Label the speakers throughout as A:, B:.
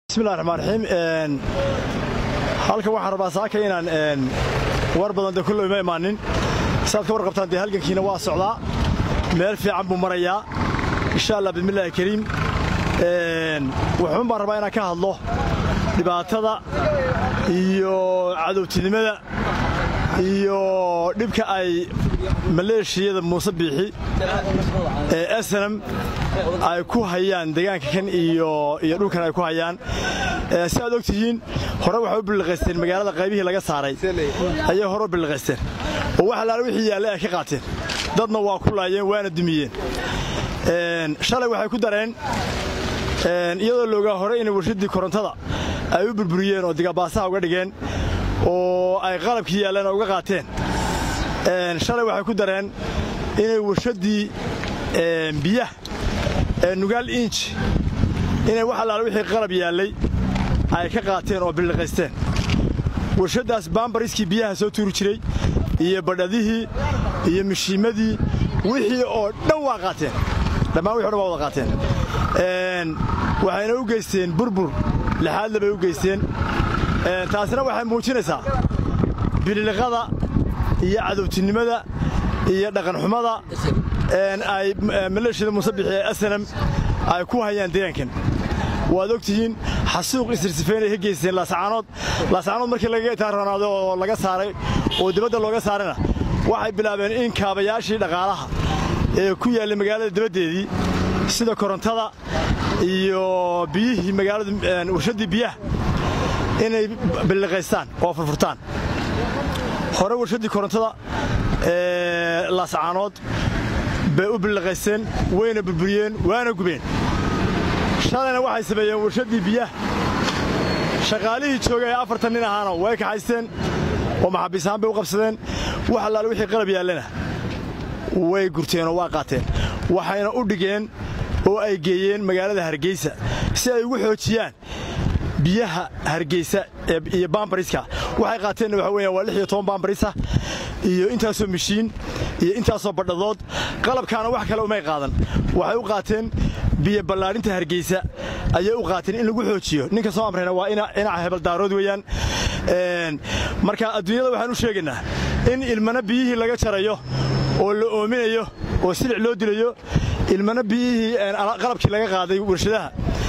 A: بسم الله الرحمن الرحيم halka waxaan rabaa saaka inaan war badan kullu ma imaanin saad ka warqabtaan halkankiina waa socdaa meel fiican buu marayaa insha Allah bismillaahi kariim waxaan baan rabaa inaan ka hadlo dhibaatada iyo cadowtinimada iyo dhibka ay maleeshiyada Muuse Biixi SNM ay ku hayaan deegaanka kan iyo dhulkan ay ku hayaan saad ogtihiin hore waxa u bilqaysteen magaalada qaybihii laga saaray ayay hore u bilqaysteen oo waxa la wixii yaalay ay ka qaateen dadna waa ku laayeen waana dumiyeen shalay waxay ku dareen iyadoo looga hore in warshadii korontada ay u burburiyeen oo digabaasaha uga dhigeen oo ay qalabkii yaaleen uga qaateen shalay waxay ku dareen inay warshadii biyaha nugaal inch inay waxa la wixii qalab yaalay ay ka qaateen oo bilqaysteen warshadaas baambariskii biyaha soo tuuri jiray iyo badhadihii iyo mishiimadii wixii oo dhan waa qaateen dhamaan wixii oo wada qaateen waxayna u geysteen burbur lixaad laba u geysteen taasina waxay muujinaysaa bilqada iyo cadowtinimada iyo dhaqan xumada ay maleeshiyada Muuse Biixi SNM ay ku hayaan deegaankan waad ogtihiin xasuuq isirsiifeen ay geysteen laasaanood markii laga taaranaado oo laga saaray oo dibadda looga saarana waxay bilaabeen in kaabayaashii dhaqaalaha ee ku yaallay magaalada dibadeedii sida korontada iyo biyihii magaalada warshadii biyaha inay bilqaystaan oo furfurtaan hore warshadii korontada laasaanood bay u bilqaysteen wayna burburiyeen waana gubeen shalayna waxay sameeyeen warshadii biyaha shaqaalihii joogay 4 nin ahaana way ka haysteen oo maxabiisaan bay u qabsadeen waxa la wixii qalab yaalana way gurteen oo waa qaateen waxayna u dhigeen oo ay geeyeen magaalada Hargeysa si ay ugu xoojiyaan biyaha Hargeysa iyo baambariska waxay qaateen waxa weeyaan waa 16 baambarisa iyo intaasoo mishiin iyo intaasoo badhadood qalabkaana wax kale uma qaadan waxay u qaateen biyo ballaarinta Hargeysa ayay u qaateen in lagu xoojiyo ninka soo amrayna waa ina hebel daarood weeyaan marka adduunyada waxaan u sheegaynaa in ilmana biyihii laga jarayo oo la oominayo oo silic loo dilayo ilmana biyihii qalabkii laga qaaday warshadaha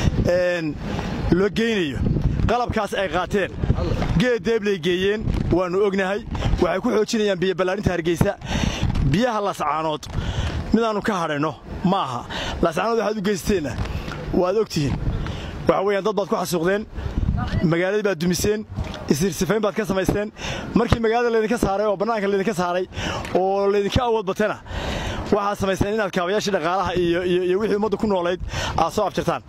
A: loo geynayo qalabkaas ay qaateen geedeeblay geeyeen waanu ognahay waxay ku xoojinayaan biyo ballaarinta Hargeysa biyaha laasaanood midaanu ka hadhayno maaha laasaanood waxaad u geysteena waad ogtihiin waxa weeyaan dad baad ku xasuuqdeen magaalada baad dumiseen isirsifayn baad ka samaysteen markii magaalada leedinka saaray oo banaanka leedinka saaray oo leedinka awood batana waxaad samaysteen inaad kaabayaashii dhaqaalaha iyo wixii ummadda ku noolayd aad soo abtirtaan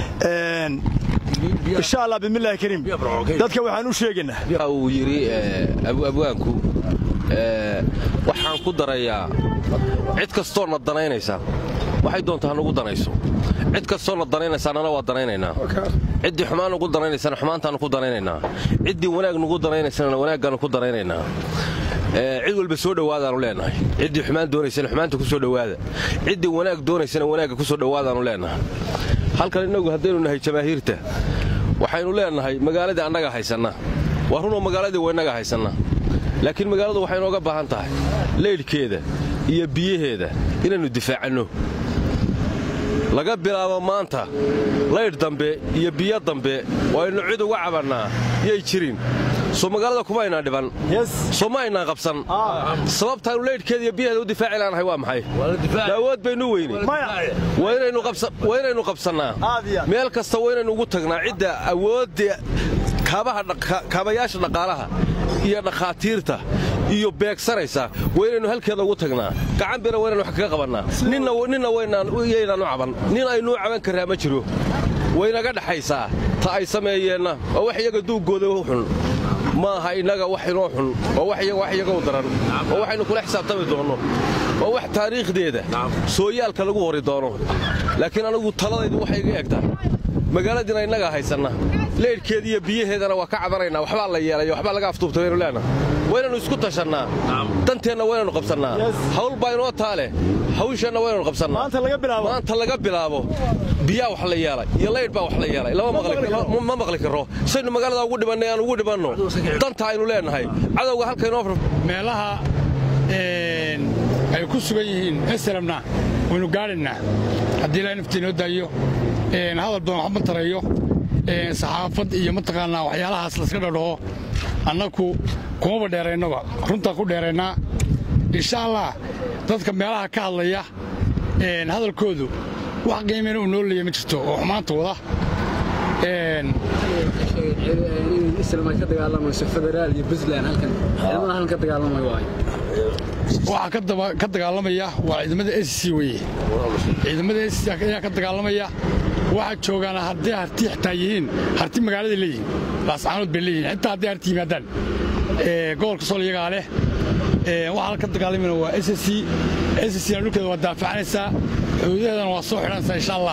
A: إن شاء الله بسم الله الكريم dadka waxaan u sheegaynaa
B: uu yiri abwaanku waxaan ku darayaa cid kastoo na danaynaysa waxay doontaa nagu danayso cid kastoo na danaynaysa anana waa danaynaynaa cidii xumaan ugu danaynaysa xumaantaan ku danaynaynaa cidii wanaag nagu danaynaysa wanaaggaan ku danaynaynaa cid walba soo dhawaadaan leenahay cidii xumaan doonaysa xumaanta ku soo dhawaada cidii wanaag doonaysa wanaagga ku soo dhawaadaan leenahay halkan inagu haddaynu nahay jamaahiirta waxaynu leenahay magaalada annaga haysana waa runoo magaaladii waynaga haysana laakiin magaaladu waxay nooga baahan tahay leedhkeeda iyo biyaheeda inaynu difaacano laga bilaabo maanta leedh dambe iyo biyo dambe waynu cid uga cabanaa yay jirin soo magaalada kuma aynaan dhiban soo ma aynaan qabsan sababtaanu leedhkeeda iyo biyaheeda u difaaci laanahay waa maxay daawad baynu weynay waynaynu qabsannaa meel kasta waynaynu ugu tagnaa cidda awoodda kaabayaasha dhaqaalaha iyo dhakhaatiirta iyo beegsanaysa waynaynu halkeeda ugu tagnaa gacan bira waynaynu wax kaga qabannaa ninna yaynaan u caban nin aynuu caban karaa ma jiro waynaga dhaxaysaa ta ay sameeyeenna waa wax iyaga duuggooda u xun maaha innaga wax inoo xun waa wax iyaga u daran waa waxaynu kula xisaabtami doonno waa wax taariikhdeeda sooyaalka lagu hori doono laakiin anigu taladaydu waxay iga egtaa magaaladiina innaga haysanna leedhkeeda iyo biyaheedana waa ka cabanaynaa waxbaa la yeelay waxbaa laga aftuubtay waynu leenahay waynaynu isku tashannaa danteenna waynaynu qabsannaa hawl baa inoo taale hawsheenna waynaynu qabsannaa maanta laga bilaabo biyaa wax la yeelay iyo leyd baa wax la yeelay ma maqli karo saynu magaalada ugu dhibannay aan ugu dhibanno danta aynu leenahay cadowga halka inoo
C: meelaha ay ku sugan yihiin SLMna waynu gaadhaynaa haddii la naftiinoo daayo hadal badan waxba tarayo saxaafad iyo mataqaanaa waxyaalahaas laska dhadhaho annaku kumaba dheeraynaba runtaa ku dheeraynaa insha allah dadka meelaha ka hadlaya hadalkoodu wax qiimayna uu noo leeyahay ma jirto oo xumaanta wada
D: ka dagaalamayso federaal iyo Puntland halkan ciidamada halkan ka dagaalamay
C: waxa ka dagaalamaya waa ciidamada SC weeye ciidamada SC ayaa ka dagaalamaya waxa joogaan haddii harti xitaa yihiin harti magaalada leeyihiin laascaanood bay leeyihiin xitaa haddii harti yimaadaan gobolka Sool iyagaa leh waxa ka dagaalamina waa SC dhulkeeda waa daafacanaysaa xuduudaheedana waa soo xidhanaysaa insha allah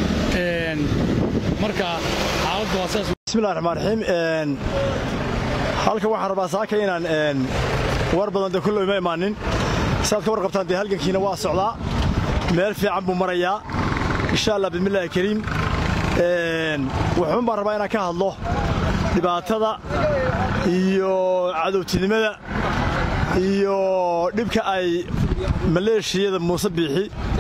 C: marka xaaladdu waa saas
A: bismillaahir rahmaanir rahiim halka waxaan rabaa saaka inaan war badan kullu ma imaanin saad ka warqabtaan halgankiina waa socdaa meel fiican buu marayaa insha Allah bismillaahi kariim waxaan baan rabaa inaan ka hadlo dhibaatada iyo cadowtinimada iyo dhibka ay maleeshiyada Muuse Biixi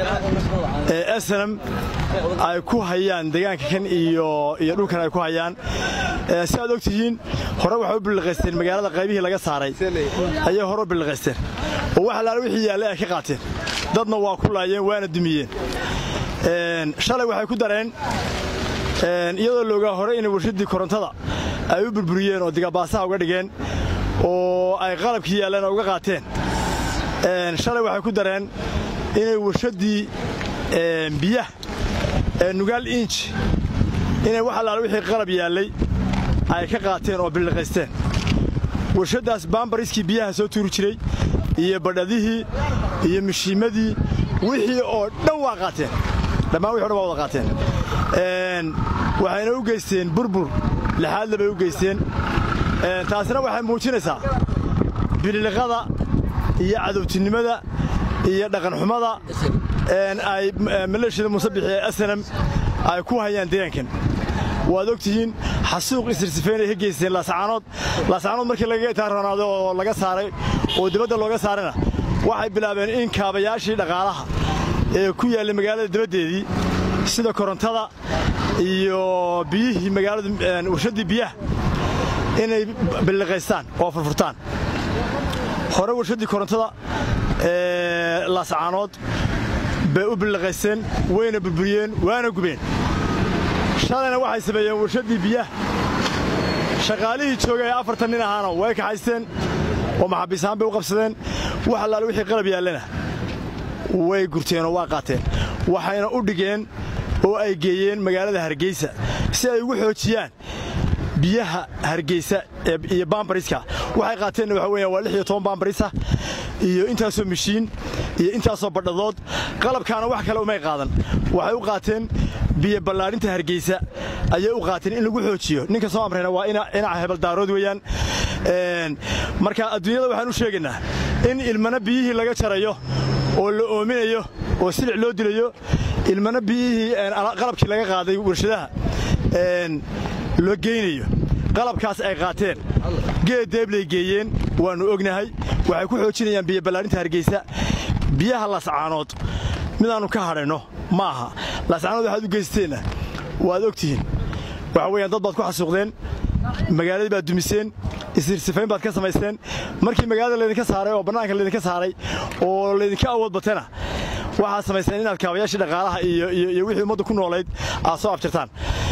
A: SNM ay ku hayaan deegaanka kan iyo dhulkan ay ku hayaan si aad ogtihiin hore waxa u bilqaysteen magaalada qaybihii laga saaray ayay hore u bilqaysteen oo waxa la wixii yaalay ay ka qaateen dadna waa ku laayeen waana dumiyeen shalay waxay ku dareen iyadoo looga hore in warshadii korontada ay u burburiyeen oo digabaasaha uga dhigeen oo ay qalabkii yaaleen uga qaateen shalay waxay ku dareen inay warshadii biyaha nugaal inch inay waxa la wixii qalab yaalay ay ka qaateen oo bilqaysteen warshadaas baambariskii biyaha soo tuuri jiray iyo badhadihii iyo mishiimadii wixii oo dhan waa qaateen dhammaan wixii oo dhan waa wada qaateen waxayna u geysteen burbur lixaad bay u geysteen taasina waxay muujinaysaa bililiqada iyo cadowtinimada iyo dhaqan xumada ay maleeshiyada Muuse Biixi SNM ay ku hayaan deegaankan waad ogtihiin xasuuq isirsifeynay ka geysteen laascaanood markii laga taaranaado oo laga saaray oo dibadda looga saarana waxay bilaabeen in kaabayaashii dhaqaalaha ee ku yaallay magaalada dibaddeedii sida korontada iyo biyihii magaalada warshadii biyaha inay bilqaystaan oo furfurtaan hore warshadii korontada laascaanood bay u bilqaysteen wayna burburiyeen waana gubeen shalayna waxay sameeyeen warshadii biyaha shaqaalihii joogay 4 nin ahaana way ka haysteen oo maxaabiis ahaan bay u qabsadeen waxa la wixii qalab yaalana way gurteen oo waa qaateen waxayna u dhigeen oo ay geeyeen magaalada Hargeysa si ay ugu xoojiyaan biyaha Hargeysa iyo baambariska waxay qaateen waxa weeyaan waa 16 baambarisa iyo intaasoo mishiin iyo intaasoo badhadood qalabkaana wax kale uma qaadan waxay u qaateen biyo ballaarinta Hargeysa ayay u qaateen in lagu xoojiyo ninka soo amrayna waa ina hebel daarood weeyaan marka adduunyada waxaan u sheegaynaa in ilmana biyihii laga jarayo oo la oominayo oo silic loo dilayo ilmana biyihii qalabkii laga qaaday warshadaha loo geynayo qalabkaas ay qaateen geed deeblay geeyeen waanu ognahay waxay ku xoojinayaan biyo ballaarinta Hargeysa biyaha laascaanood midaanu ka hadhayno maaha laascaanood waxaad u geysteena waad ogtihiin waxa weeyaan dad baad ku xasuuqdeen magaaladii baad dumiseen isirsifayn baad ka samaysteen markii magaalada leedinka saaray oo bannaanka leedinka saaray oo leedinka awood batana waxaad samaysteen inaad kaabayaashii dhaqaalaha iyo wixii ummadda ku noolayd aad soo abtirtaan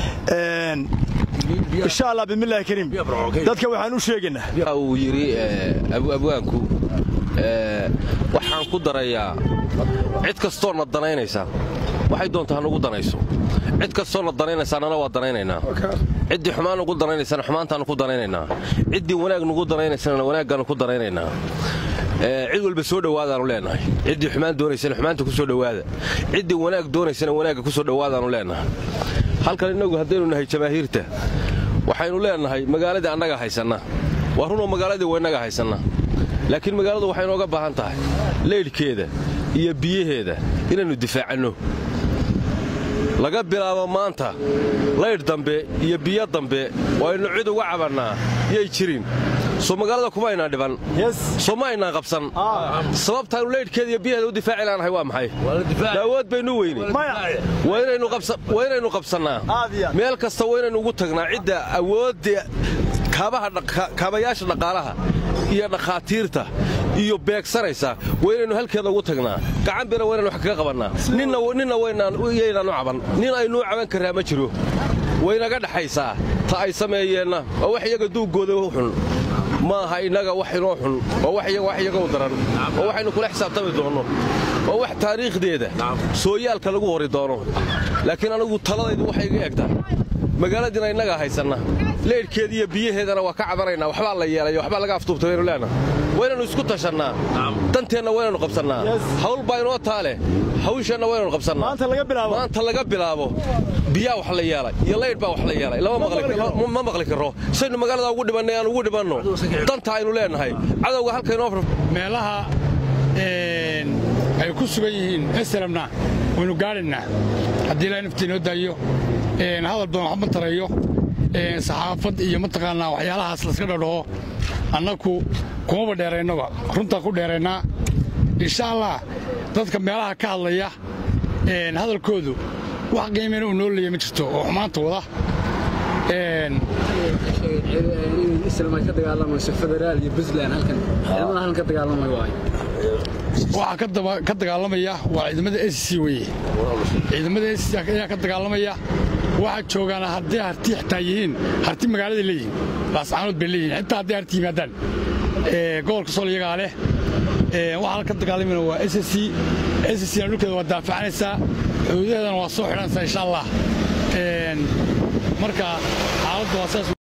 A: insha Allah bismillaahi kariim dadka waxaan u sheegaynaa
B: uu yiri abwaanku waxaan ku darayaa cid kastoo na danaynaysa waxay doontaa nagu danayso cid kastoo na danaynaysa anana waa danaynaynaa ciddii xumaan ugu danaynaysana xumaantaanu ku danaynaynaa ciddii wanaag nagu danaynaysana wanaaggaanu ku danaynaynaa cid walba soo dhawaadaanu leenahay ciddii xumaan doonaysana xumaanta ku soo dhawaada ciddii wanaag doonaysana wanaagga ku soo dhawaadaanu leenahay halkan inagu haddaynu nahay jamaahiirta waxaynu leenahay magaaladii annaga haysanna waa runoo magaaladii waynaga haysanna laakiin magaaladu waxay nooga baahan tahay leydhkeeda iyo biyaheeda inaynu difaacanno laga bilaabo maanta laydh dambe iyo biyo dambe waynu cid uga cabannaa yay jirin soo magaalada kuma aynaan dhiban soo ma aynaan qabsan sababtaanu laydhkeeda iyo biyaheeda u difaaci laanahay waa maxay awood baynu weyne waa inaynu qabsannaa meel kasta waa inaynu ugu tagnaa cidda awoodda kaabayaasha dhaqaalaha iyo dhakhaatiirta iyo beegsanaysa waa inaynu halkeeda ugu tagnaa gacan bira waa inaynu wax kaga qabannaa ninna yaynaan u caban nin aynuu caban karraa ma jiro waynaga dhaxaysaa ta ay sameeyeenna waa wax iyaga duuggooda u xun ma aha innaga wax inoo xun waa wax iyaga u daran oo waxaynu kula xisaabtami doonno oo wax taariikhdeeda sooyaalka lagu hori doono laakiin anigu taladaydu waxay iga egtaa magaaladiina innagaa haysanna leydhkeeda iyo biyaheedana waa ka cabanaynaa waxbaa la yeelay waxbaa laga aftuubtay waynu leenaha waynaynu isku tashannaa danteenna waynaynu qabsannaa hawl baa inoo taa leh hawsheenna waynaynu qabsannaa maanta laga bilaabo biyaa wax la yeelay iyo laydh baa wax la yeelay ma maqli karro saynu magaalada ugu dhibannay aan ugu dhibanno danta aynu leenahay cadowga halkaynoo
C: meelaha ay ku sugan yihiin esramna waynu gaadhaynaa haddii ilaahay naftii inoo daayo hadal badan waxba tarayo saxaafad iyo mataqaanaa waxyaalahaas layska dhadhaho annaku kumaba dheeraynaba runtaan ku dheeraynaa insha allah dadka meelaha ka hadlaya hadalkoodu wax qiimayna uu noo leeya ma jirto oo xumaanta wada
D: ka dagaalamayso federaal iyo puntland halkan ciidamada halkan ka dagaalamay waayo
C: waxaa ka dagaalamaya waa ciidamada SSC weye ciidamada SSC ayaa ka dagaalamaya waxaa joogaana hadday harti xitaa yihiin harti magaalada leeyihiin laascaanood bay leeyihiin xitaa hadday harti yimaadaan gobolka sool iyagaa leh waxaa ka dagaalamayna waa SSCna dhulkeeda waa daafacanaysaa xuduudaheedana waa soo xidhanaysaa insha allah marka xaaladdu waa saas